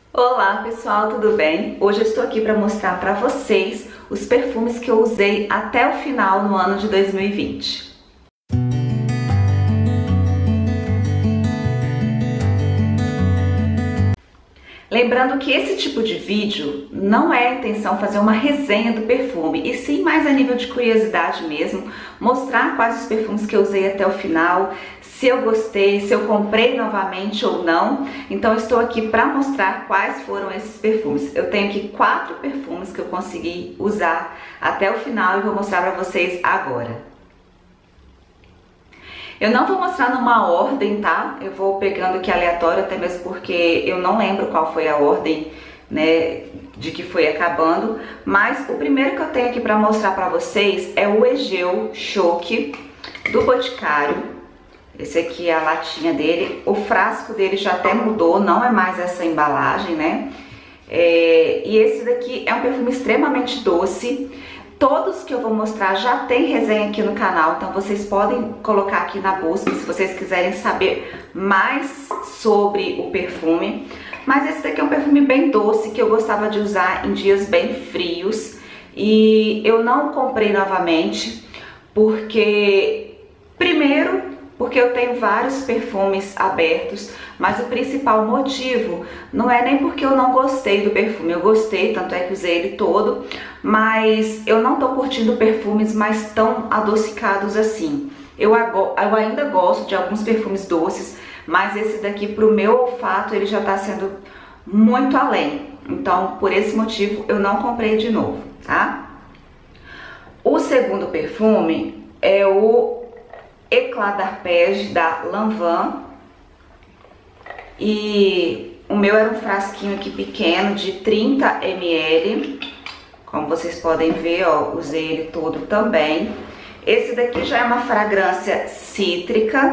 Olá pessoal, tudo bem? Hoje eu estou aqui para mostrar para vocês os perfumes que eu usei até o final no ano de 2020. Lembrando que esse tipo de vídeo não é a intenção fazer uma resenha do perfume, e sim mais a nível de curiosidade mesmo, mostrar quais os perfumes que eu usei até o final, se eu gostei, se eu comprei novamente ou não. Então estou aqui para mostrar quais foram esses perfumes. Eu tenho aqui 4 perfumes que eu consegui usar até o final e vou mostrar para vocês agora. Eu não vou mostrar numa ordem, tá? Eu vou pegando aqui aleatório, até mesmo porque eu não lembro qual foi a ordem, né, de que foi acabando. Mas o primeiro que eu tenho aqui para mostrar para vocês é o Egeu Choque do Boticário. Esse aqui é a latinha dele. O frasco dele já até mudou, não é mais essa embalagem, né? E esse daqui é um perfume extremamente doce. Todos que eu vou mostrar já tem resenha aqui no canal, então vocês podem colocar aqui na busca se vocês quiserem saber mais sobre o perfume. Mas esse daqui é um perfume bem doce que eu gostava de usar em dias bem frios. E eu não comprei novamente porque, primeiro, porque eu tenho vários perfumes abertos, mas o principal motivo não é nem porque eu não gostei do perfume. Eu gostei, tanto é que usei ele todo, mas eu não tô curtindo perfumes mais tão adocicados assim. Eu ainda gosto de alguns perfumes doces, mas esse daqui, pro meu olfato, ele já tá sendo muito além. Então, por esse motivo, eu não comprei de novo, tá? O segundo perfume é o Eclat d'Arpège da Lanvin, e o meu era um frasquinho aqui pequeno de 30 ml, como vocês podem ver, ó, usei ele todo também. Esse daqui já é uma fragrância cítrica,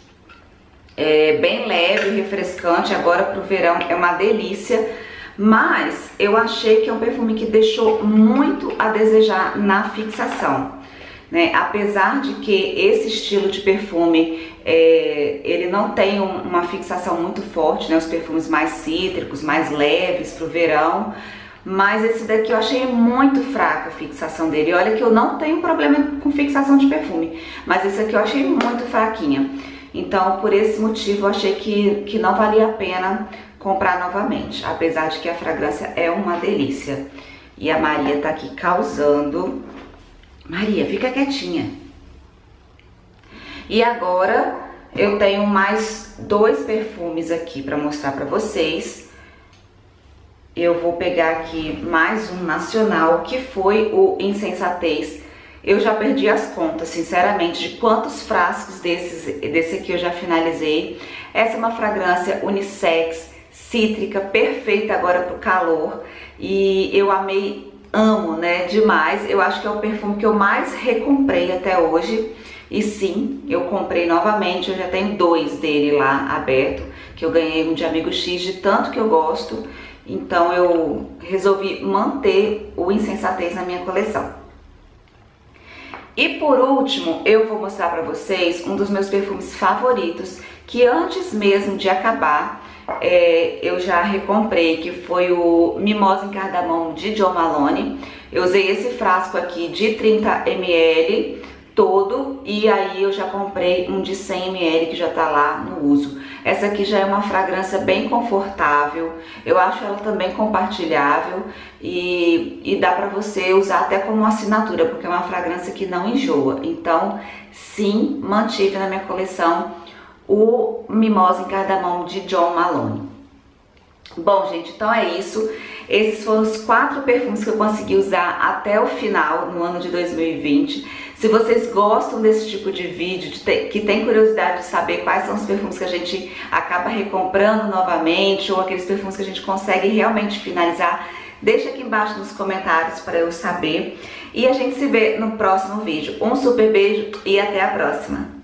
bem leve, refrescante, agora pro verão é uma delícia, mas eu achei que é um perfume que deixou muito a desejar na fixação. Né? Apesar de que esse estilo de perfume, ele não tem uma fixação muito forte, né? Os perfumes mais cítricos, mais leves para o verão, mas esse daqui eu achei muito fraca a fixação dele. Olha que eu não tenho problema com fixação de perfume, mas esse aqui eu achei muito fraquinha. Então, por esse motivo, eu achei que não valia a pena comprar novamente, apesar de que a fragrância é uma delícia. E a Maria tá aqui causando. Maria, fica quietinha. E agora eu tenho mais 2 perfumes aqui para mostrar para vocês. Eu vou pegar aqui mais um nacional, que foi o Insensatez. Eu já perdi as contas, sinceramente, de quantos frascos desse aqui eu já finalizei. Essa é uma fragrância unissex, cítrica, perfeita agora pro calor. E eu amei, amo, né, demais. Eu acho que é o perfume que eu mais recomprei até hoje. E sim, eu comprei novamente. Eu já tenho 2 dele lá aberto, que eu ganhei um de amigo X, de tanto que eu gosto. Então eu resolvi manter o Insensatez na minha coleção. E por último, eu vou mostrar para vocês um dos meus perfumes favoritos, que antes mesmo de acabar, eu já recomprei, que foi o Mimosa em Cardamomo de Jo Malone. Eu usei esse frasco aqui de 30 ml todo, e aí eu já comprei um de 100 ml que já tá lá no uso. Essa aqui já é uma fragrância bem confortável, eu acho ela também compartilhável e dá pra você usar até como uma assinatura, porque é uma fragrância que não enjoa. Então, sim, mantive na minha coleção o Mimosa em Cardamomo de Jo Malone. Bom, gente, então é isso. Esses foram os 4 perfumes que eu consegui usar até o final no ano de 2020. Se vocês gostam desse tipo de vídeo, que tem curiosidade de saber quais são os perfumes que a gente acaba recomprando novamente, ou aqueles perfumes que a gente consegue realmente finalizar, deixa aqui embaixo nos comentários para eu saber. E a gente se vê no próximo vídeo. Um super beijo e até a próxima!